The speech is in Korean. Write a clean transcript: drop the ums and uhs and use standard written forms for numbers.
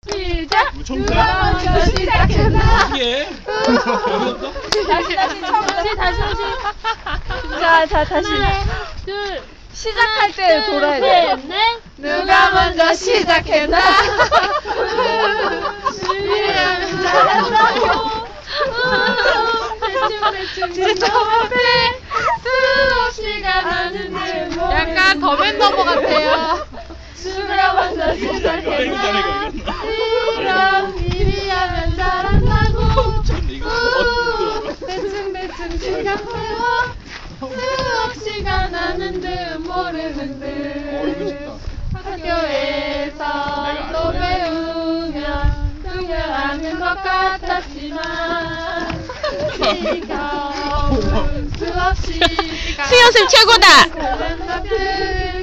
시작! 처음부터야? 누가 먼저 시작했나? 이게 다시. 하나, 둘, 시작할 때 돌아야 돼. 셋, 넷. 누가 먼저 시작했나? 시작은 잘한다고. 대충 앞에 수없이가 나는데 약간 더맨더머 같아요. 누가 먼저 시작했나? 그럼 미리 하면 잘한다고. 대충 시간 세워 수없이가 나는 듯 모르는 듯 학교에서 또 배우면 분명하는 것 같았지만 시간 수없이 수연쌤 최고다. 같은